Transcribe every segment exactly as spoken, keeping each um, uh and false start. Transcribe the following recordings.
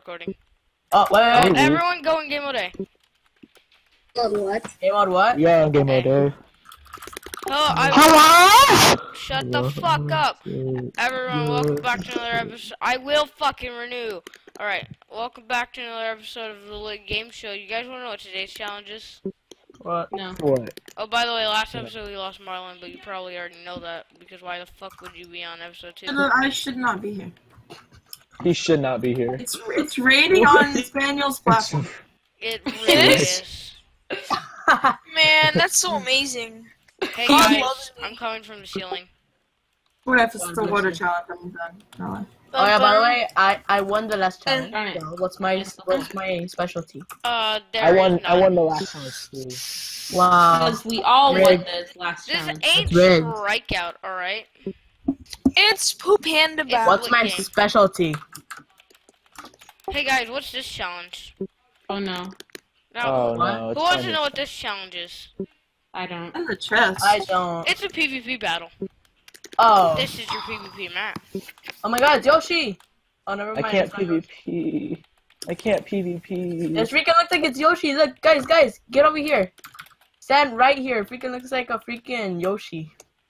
recording. Oh, wait, wait, Oh, wait. everyone go in game mode A. On what? Game mode what? Yeah, game mode A. Oh, I Hello? Shut the fuck up. Everyone, welcome back to another episode. I will fucking renew. Alright, welcome back to another episode of the Lit Game Show. You guys want to know what today's challenge is? What? No. What? Oh, by the way, last episode we lost Marlon, but you probably already know that, because why the fuck would you be on episode two? I should not be here. He should not be here. It's it's raining on Spaniel's platform. It really is. Man, that's so amazing. Hey God guys, loves me. I'm coming from the ceiling. What if it's the water challenge? I'm done. No. Oh yeah, by the way, I I won the last Darn challenge. it. So what's my what's my specialty? Uh, there I won. is I none. won the last one too. Wow. Because we all won Rigged. this last This challenge. ain't rigged. strikeout, alright? It's Poop Panda It's Battle. What's my game. specialty? Hey guys, what's this challenge? Oh no, Now, Oh What? no! who It's wants to funny. know what this challenge is? I don't. And the chest. I don't. It's a PvP battle. Oh. This is your PvP map. Oh my God, it's Yoshi. Oh, never I mind. can't it's not Yoshi. PvP. I can't PvP. It freaking looks like it's Yoshi. Look, guys, guys, get over here. Stand right here. Freaking looks like a freaking Yoshi.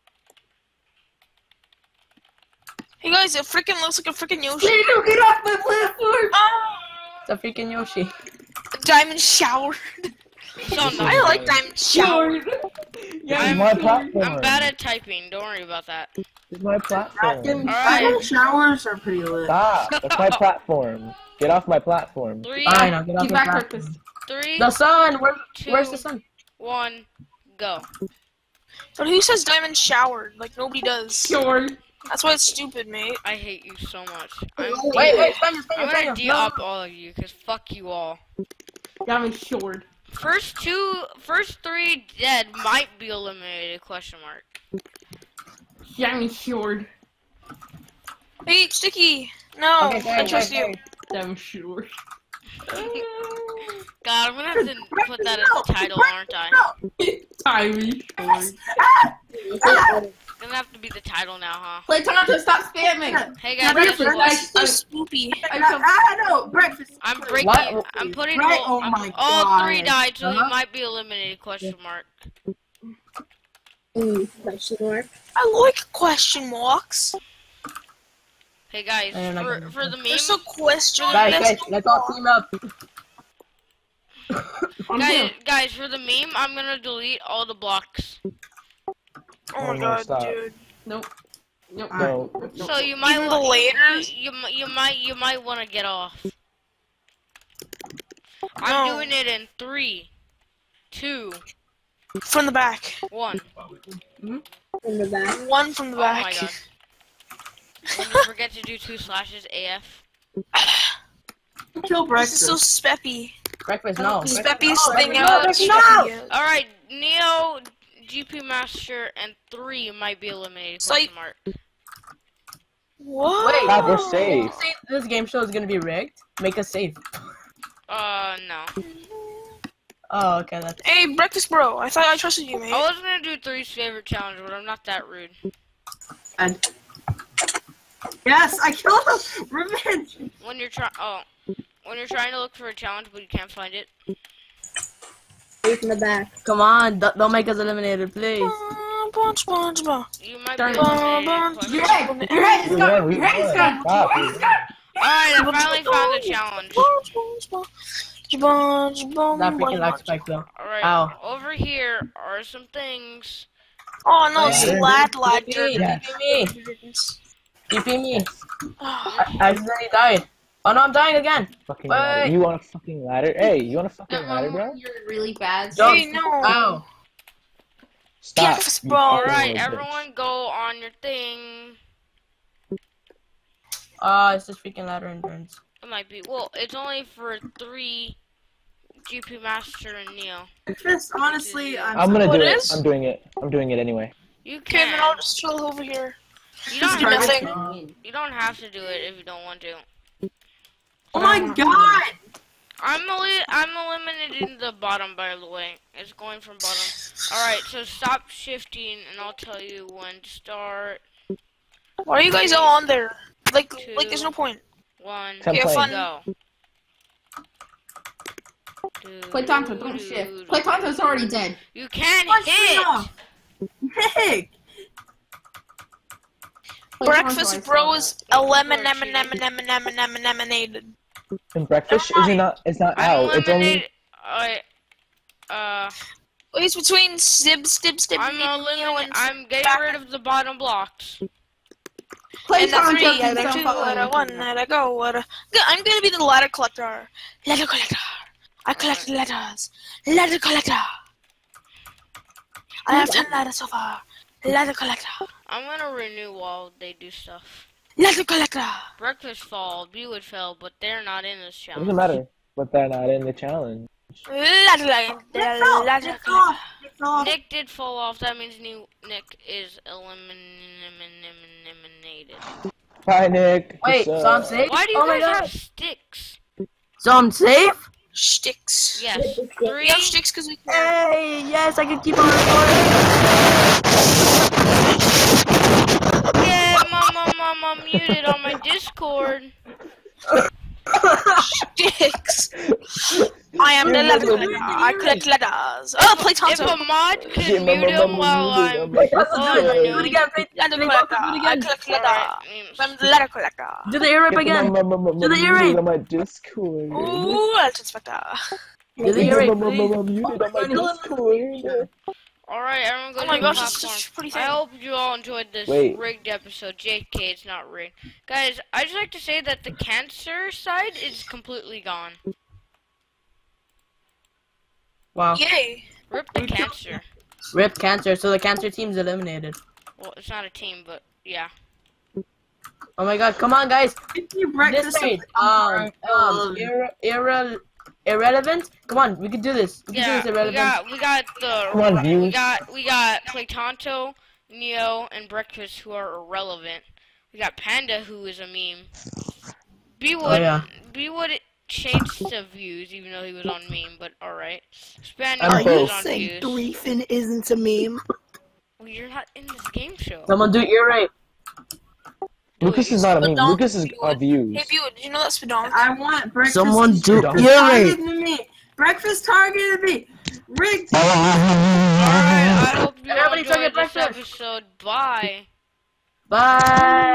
Hey guys, it freaking looks like a freaking Yoshi. Get off my platform! Ah, It's a freaking Yoshi. Diamond Shower. So This is no, I like Diamond Shower. This I'm- is my platform. I'm bad at typing. Don't worry about that. This is my platform. Diamond Alright. showers are pretty lit. Stop! That's my platform. Get off my platform. Three, Fine, I'll get off Keep the back platform. breakfast. three, The sun. Where, two, where's the sun? one, go. But who says Diamond Shower? Like nobody does. Sure. That's why it's stupid, mate. I hate you so much. I'm, Wait, wait, Spaniel, I'm Spaniel, gonna Spaniel. de-op No. all of you, cause fuck you all. Got me short. First two, first three dead might be eliminated? Question mark. Got me short. Hey, Sticky. No, Okay, I sorry, trust sorry, you. Damn short. God, I'm gonna have to put that as the title, aren't I? Tyree short. Gonna have to be the title now, huh? Play time to stop spamming. Hey guys, Breakfast, guess what? guys. So spoopy. I, I know, breakfast. I'm breaking. What? I'm putting. Right? All, Oh I'm- my all God. three died, so Uh-huh. he might be eliminated? Question mark. Mm, question mark. I like question marks. Hey guys, I don't know. for for the meme, There's so question. Guys, that's- guys, let's all team up. I'm guys, here. guys, for the meme, I'm gonna delete all the blocks. Oh Oh, my no, god, stop. dude. Nope. Nope. No. Nope. So you might Even wa- the laters? You, you, you might you might want to get off. I'm No. doing it in three, two, From the back. one. Mm-hmm. In the back. One from the Oh my back. god. When you forget to do two slashes A F. Kill This breakfast. is so speppy. Breakfast, no. This Breakfast, Speppy's no. thing Breakfast, out. no. It's No. Speppy. Alright, Neo, G P Master, and three might be eliminated. So Question you- mark. What? Wait, Stop, we're safe. Say this game show is gonna be rigged. Make us safe. Uh, no. Oh, okay, that's. Hey, breakfast bro. I thought I trusted you, mate. I was gonna do three's favorite challenge, but I'm not that rude. And yes, I killed him. Revenge. When you're trying, oh, when you're trying to look for a challenge but you can't find it. He's in the back. Come on, don't don't make us eliminated, please. Bunch, bunch, bunch. You might Darn be it. eliminated. question Your mark. head. Your head is We gone. won, we Your head is won. gone. Stop. Your head is gone. Alright, I finally found the challenge. That freaking lag spike though. Alright, Ow. over here are some things. Oh no, Wait. slad lad T P me, dirt. T P me, T P me. Ah, I accidentally died. Oh no, I'm dying again. Fucking Wait. ladder. You want a fucking ladder? Hey, you want a fucking ladder, bro? You're really bad. Don't- Hey, no. Ow. Stop. Yes, you bro. fucking Alright, little bitch. everyone go on your thing. Uh, it's this freaking ladder endurance. It might be, well, it's only for three G P Master and Neo. Breakfast. Honestly, I'm. I'm gonna What do it. is? I'm doing it. I'm doing it anyway. You Okay, then can. I'll just chill over here. You don't, do have, nothing. you don't have to do it if you don't want to. Oh my God. I'm eli- I'm eliminating the bottom, by the way. It's going from bottom. Alright, so stop shifting and I'll tell you when to start. Why are you guys all on there? Like, Two. like, there's no point. One, Have Yeah, fun. fun. go. Claytonto, don't shift. Claytonto's already dead. You can't Punch me hit! off. Nick! Breakfast bros, lemon, lemon, lemon, lemon, lemon, lemon, lemonade. And breakfast is it not? It's not out. It's only. Eliminated. I, uh, It's between Sib, Stib, Stib, I'm Neo, eliminating. and I'm getting rid of the bottom blocks. And the Claytonto three, can and the two, jump and a on. one, and a go, and a... I'm gonna be the ladder collector. Ladder collector. I collect ladders. Ladder collector. I have ten ladders so far. Ladder collector. I'm gonna renew while they do stuff. Ladder collector. Breakfast fall, Bewood fell, but they're not in this It challenge. doesn't matter, but they're not in the challenge. Ladder collector. Nick's off! Ladder Nick's collector. off! Nick's off! Nick did fall off. That means new Nick is eliminated. Hi, Nick. Wait, What's so I'm up? safe? Why do you Oh my guys God. have sticks? So I'm safe? Sticks. Yes. We Three. have sticks because we can. Hey, yes, I can keep on recording. Yeah, mom, mom, mom, I'm muted on my Discord. Sticks. I am the ladder collector. I collect ladders. Oh, play If Tonto. a mod could Yeah, mute mama, him mama, while muted I'm on my Let's do it. Oh, Do it again. Play, Ladder play collector. Tonto, do it I again. collect ladder. I'm the ladder collector. Do the ear rape again. Do the ear rape. on my Discord. Ooh, let's inspector. Do the ear rape, Mama, please. mama, muted on my Discord. Alright, everyone go Oh to my the gosh, it's platform. such a pretty I thing. hope you all enjoyed this Wait. rigged episode. J K, it's not rigged. Guys, I'd just like to say that the cancer side is completely gone. Wow. Yay. Rip the cancer. Rip cancer, so the cancer team's eliminated. Well, it's not a team, but yeah. Oh my God, come on, guys. If you This breakfast side. Um, um, irre irre irrelevant. Come on, we can do this. We can Yeah, do this we irrelevant. got we got the Come on, we views. got we got Claytonto, Neo, and Breakfast who are irrelevant. We got Panda who is a meme. B Wood Oh, yeah. B Wood changed to views even though he was on meme, but alright. Spanish I'm was both. on views. Griefin isn't a meme? Well, you're not in this game show. Someone do ear rape. Lucas is not a meme. Don't Lucas is do our it. views. Hey, Buick, did you know that's Spadon? I want breakfast. Someone do Don't. ear rape. Targeted me. Breakfast targeted me. Rick. Alright, I hope you all Everybody enjoyed target this breakfast. episode. Bye. Bye.